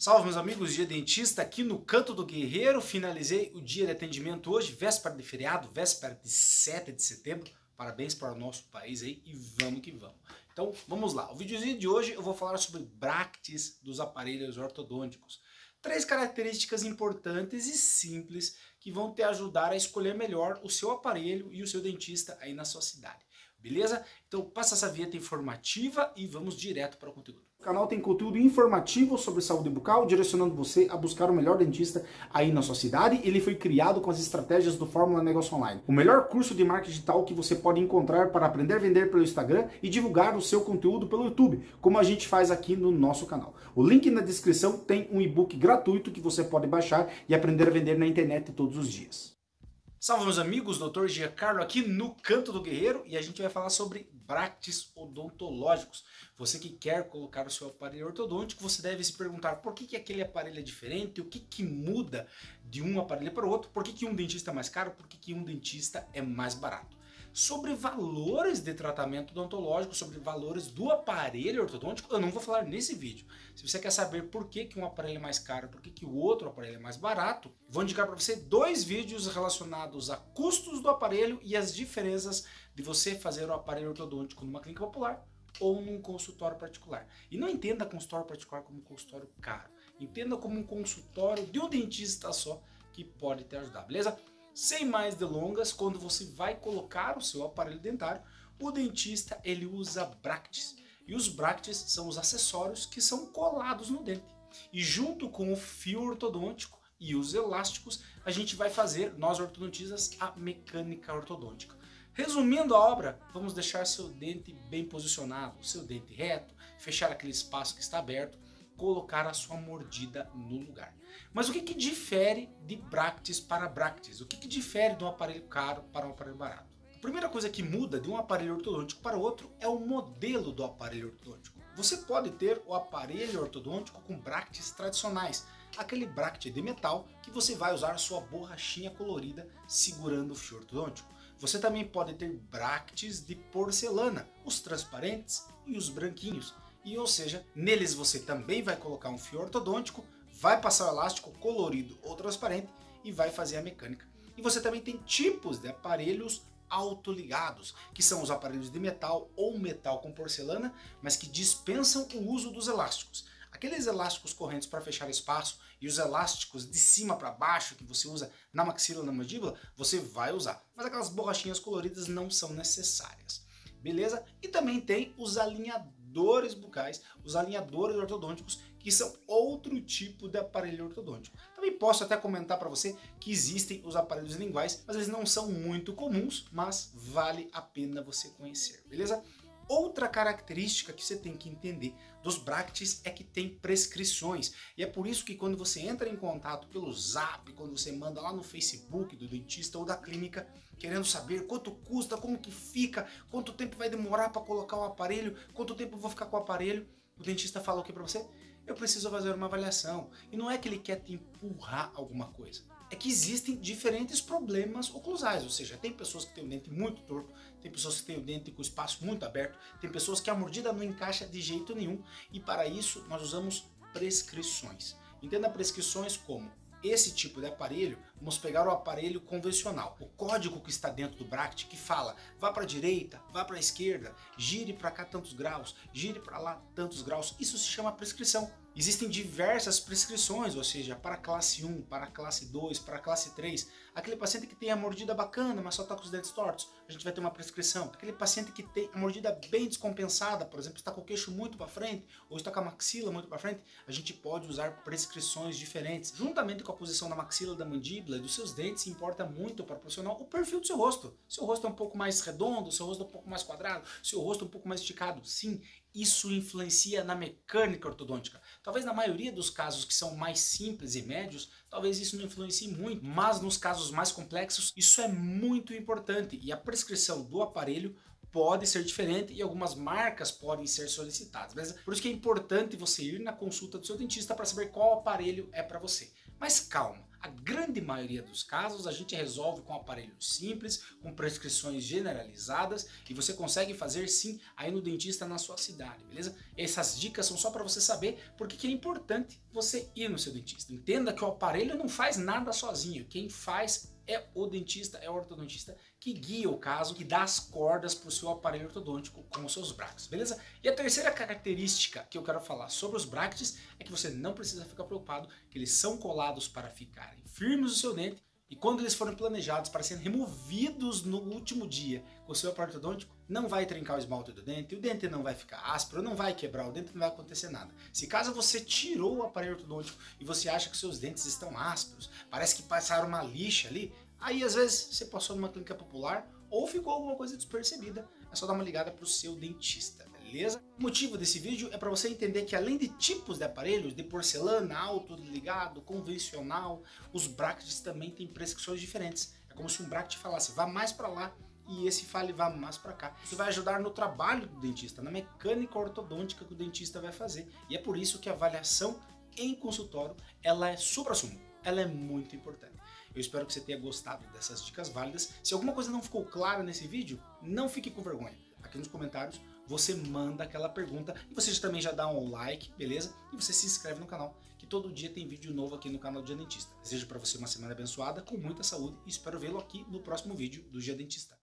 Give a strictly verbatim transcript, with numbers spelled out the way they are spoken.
Salve, meus amigos, dia dentista aqui no Canto do Guerreiro. Finalizei o dia de atendimento hoje, véspera de feriado, véspera de sete de setembro. Parabéns para o nosso país aí e vamos que vamos. Então, vamos lá. O videozinho de hoje eu vou falar sobre bractes dos aparelhos ortodônticos. Três características importantes e simples que vão te ajudar a escolher melhor o seu aparelho e o seu dentista aí na sua cidade. Beleza? Então passa essa vinheta informativa e vamos direto para o conteúdo. O canal tem conteúdo informativo sobre saúde bucal, direcionando você a buscar o melhor dentista aí na sua cidade. Ele foi criado com as estratégias do Fórmula Negócio Online, o melhor curso de marketing digital que você pode encontrar para aprender a vender pelo Instagram e divulgar o seu conteúdo pelo YouTube, como a gente faz aqui no nosso canal. O link na descrição tem um e-book gratuito que você pode baixar e aprender a vender na internet todos os dias. Salve, meus amigos, doutor Giancarlo aqui no Canto do Guerreiro e a gente vai falar sobre bractes odontológicos. Você que quer colocar o seu aparelho ortodôntico, você deve se perguntar por que, que aquele aparelho é diferente, o que, que muda de um aparelho para o outro, por que, que um dentista é mais caro, por que, que um dentista é mais barato. Sobre valores de tratamento odontológico, sobre valores do aparelho ortodôntico, eu não vou falar nesse vídeo. Se você quer saber por que, que um aparelho é mais caro, por que, que o outro aparelho é mais barato, vou indicar para você dois vídeos relacionados a custos do aparelho e as diferenças de você fazer o aparelho ortodôntico numa clínica popular ou num consultório particular. E não entenda consultório particular como um consultório caro. Entenda como um consultório de um dentista só que pode te ajudar, beleza? Sem mais delongas, quando você vai colocar o seu aparelho dentário, o dentista ele usa bractes. E os bractes são os acessórios que são colados no dente. E junto com o fio ortodôntico e os elásticos, a gente vai fazer, nós ortodontistas, a mecânica ortodôntica. Resumindo a obra, vamos deixar seu dente bem posicionado, seu dente reto, fechar aquele espaço que está aberto, colocar a sua mordida no lugar. Mas o que, que difere de bractes para bractes? O que, que difere de um aparelho caro para um aparelho barato? A primeira coisa que muda de um aparelho ortodôntico para outro é o modelo do aparelho ortodôntico. Você pode ter o aparelho ortodôntico com bractes tradicionais, aquele bracte de metal que você vai usar a sua borrachinha colorida segurando o fio ortodôntico. Você também pode ter bractes de porcelana, os transparentes e os branquinhos. E, ou seja, neles você também vai colocar um fio ortodôntico, vai passar o elástico colorido ou transparente e vai fazer a mecânica. E você também tem tipos de aparelhos autoligados, que são os aparelhos de metal ou metal com porcelana, mas que dispensam o uso dos elásticos. Aqueles elásticos correntes para fechar espaço e os elásticos de cima para baixo que você usa na maxila ou na mandíbula, você vai usar. Mas aquelas borrachinhas coloridas não são necessárias. Beleza? E também tem os alinhadores bucais, os alinhadores ortodônticos, que são outro tipo de aparelho ortodôntico. Também posso até comentar para você que existem os aparelhos linguais, mas eles não são muito comuns, mas vale a pena você conhecer, beleza? Outra característica que você tem que entender dos bractes é que tem prescrições. E é por isso que quando você entra em contato pelo Zap, quando você manda lá no Facebook do dentista ou da clínica, querendo saber quanto custa, como que fica, quanto tempo vai demorar para colocar o aparelho, quanto tempo eu vou ficar com o aparelho, o dentista fala o que para você? Eu preciso fazer uma avaliação. E não é que ele quer te empurrar alguma coisa. É que existem diferentes problemas oclusais, ou seja, tem pessoas que têm o dente muito torto, tem pessoas que têm o dente com o espaço muito aberto, tem pessoas que a mordida não encaixa de jeito nenhum e para isso nós usamos prescrições. Entenda prescrições como esse tipo de aparelho, vamos pegar o aparelho convencional, o código que está dentro do bracket que fala vá para a direita, vá para a esquerda, gire para cá tantos graus, gire para lá tantos graus, isso se chama prescrição. Existem diversas prescrições, ou seja, para a classe um, para a classe dois, para a classe três. Aquele paciente que tem a mordida bacana, mas só está com os dentes tortos, a gente vai ter uma prescrição. Aquele paciente que tem a mordida bem descompensada, por exemplo, está com o queixo muito para frente, ou está com a maxila muito para frente, a gente pode usar prescrições diferentes. Juntamente com a posição da maxila, da mandíbula e dos seus dentes, importa muito para o profissional o perfil do seu rosto. Seu rosto é um pouco mais redondo, seu rosto é um pouco mais quadrado, seu rosto é um pouco mais esticado. Sim, isso influencia na mecânica ortodôntica. Talvez na maioria dos casos que são mais simples e médios, talvez isso não influencie muito, mas nos casos mais complexos, isso é muito importante e a prescrição do aparelho pode ser diferente e algumas marcas podem ser solicitadas, beleza? Por isso que é importante você ir na consulta do seu dentista para saber qual aparelho é para você. Mas calma, A grande maioria dos casos a gente resolve com aparelhos simples, com prescrições generalizadas e você consegue fazer sim aí no dentista na sua cidade, beleza? Essas dicas são só para você saber porque que é importante você ir no seu dentista. Entenda que o aparelho não faz nada sozinho, quem faz é o dentista, é o ortodontista que guia o caso, que dá as cordas para o seu aparelho ortodôntico com os seus brackets, beleza? E a terceira característica que eu quero falar sobre os brackets é que você não precisa ficar preocupado, que eles são colados para ficarem firmes no seu dente e quando eles forem planejados para serem removidos no último dia com o seu aparelho ortodôntico, não vai trincar o esmalte do dente, o dente não vai ficar áspero, não vai quebrar o dente, não vai acontecer nada. Se caso você tirou o aparelho ortodôntico e você acha que seus dentes estão ásperos, parece que passaram uma lixa ali, aí às vezes você passou numa clínica popular ou ficou alguma coisa despercebida, é só dar uma ligada para o seu dentista, beleza? O motivo desse vídeo é para você entender que além de tipos de aparelhos, de porcelana, autoligado, convencional, os brackets também têm prescrições diferentes. É como se um bracket falasse, vá mais para lá, e esse fale, vá mais para cá. Isso vai ajudar no trabalho do dentista, na mecânica ortodôntica que o dentista vai fazer. E é por isso que a avaliação em consultório, ela é supra-sumo, ela é muito importante. Eu espero que você tenha gostado dessas dicas válidas. Se alguma coisa não ficou clara nesse vídeo, não fique com vergonha. Aqui nos comentários você manda aquela pergunta e você também já dá um like, beleza? E você se inscreve no canal, que todo dia tem vídeo novo aqui no canal do Dia Dentista. Desejo para você uma semana abençoada, com muita saúde e espero vê-lo aqui no próximo vídeo do Dia Dentista.